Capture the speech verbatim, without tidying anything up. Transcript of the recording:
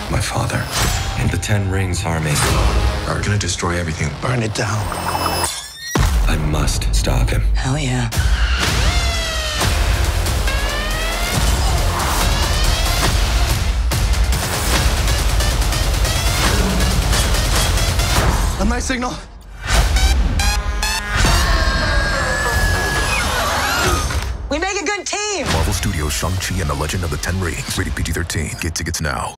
my father. And the Ten Rings army are gonna destroy everything. Burn it down. I must stop him. Hell yeah. On my signal. We make a good team. Marvel Studios' Shang-Chi and the Legend of the Ten Rings. Rated P G thirteen. Get tickets now.